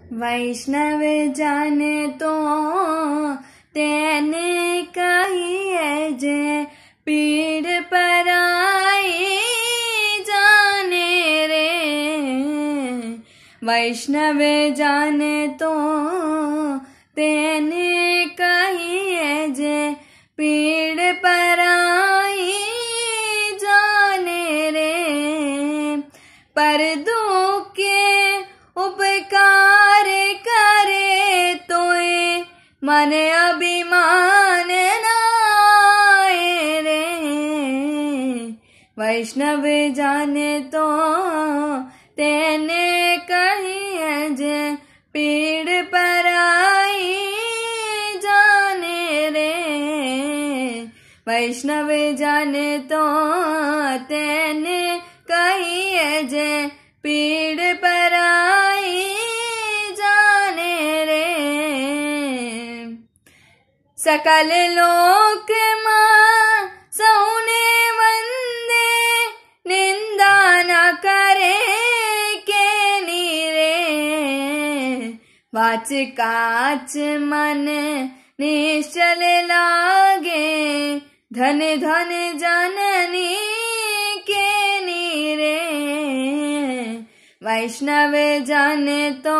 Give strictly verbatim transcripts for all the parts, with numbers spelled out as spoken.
वैष्णव जन तो तेने कहिए जे पीड़ पराई जाने रे। वैष्णव जन तो तेने कहिए जे पीड़ पराई जाने रे। पर दुखे उपकार करे तोए मन अभिमान नाए रे। वैष्णव जाने तो तेने कहिए जे पीड़ पराई जाने रे। वैष्णव जाने तो तेने कहिए जे पीड़ पराई जाने रे। सकल लोक मां सौने वंदे निंदा न करे के नीरे। वाच काच मन निश्चल लागे धन धन जननी के नीरे। वैष्णव जन तो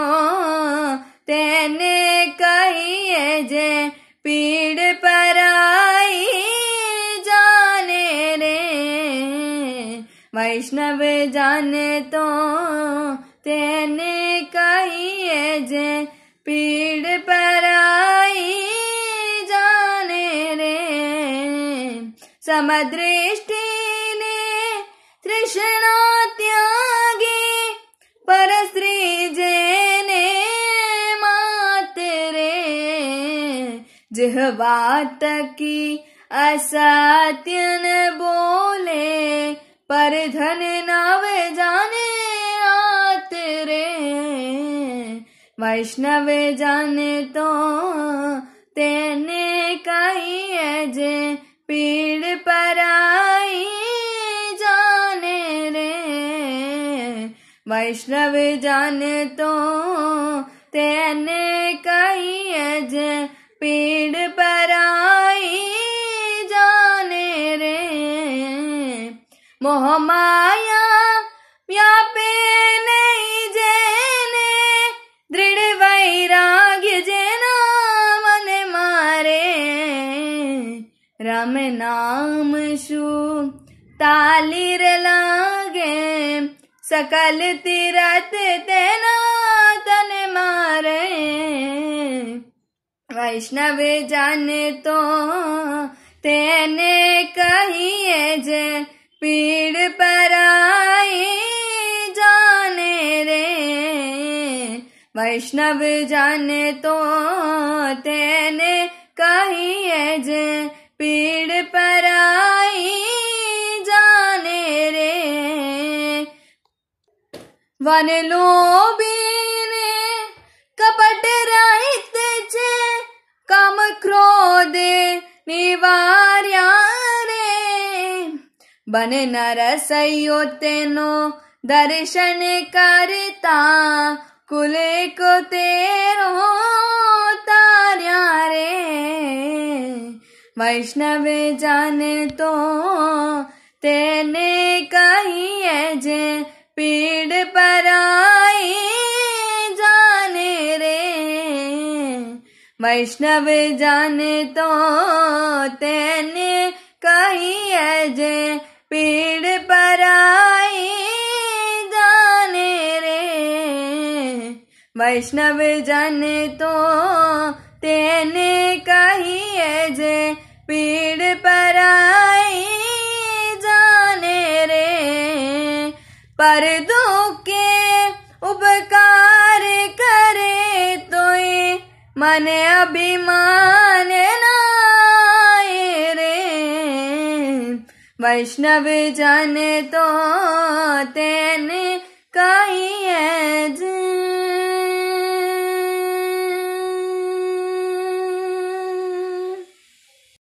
तेने कहिए जे पीड़ पराई जाने रे। वैष्णव जन तो तेने कहिए जे पीड़ पराई जाने रे। समदृष्टि ने तृष्णा त्यागी पर स्त्री जेने मात रे। जिह्वा तकी असत्य न बोले पर धन नव जाने आत रे। वैष्णव जाने तो तेने कहिए जे पीड़ पराई जाने रे। वैष्णव जाने तो तेने कहिए जे पीड़ पराई जाने रे। मोह माया व्यापे नहीं जेने दृढ़ वैराग्य जेना मन मारे। राम नाम शु तालिर लागे सकल तीरथ तेना तन मारे। वैष्णव जाने तो तेने कहिए जे पीड़ पराई जाने रे। वैष्णव जाने तो तेने कहिए जे पीड़ पराई जाने रे। वन लोभीने कपट रहित छे काम क्रोध निवार्या रे। बन नरसइयो तेनो दर्शन करता कुल को तेरो तार्या रे। वैष्णव जाने तो तेने कहिए जे पीड़ पराई जाने रे। वैष्णव जाने तो तेने कहिए जे पीड़ पराई जाने रे। वैष्णव जाने तो तेने कहिए जे पीड़ पराई जाने रे। पर दुखे उपकार करे तोए मन अभिमान नाए रे। वैष्णव जाने तो तेने कहिए जे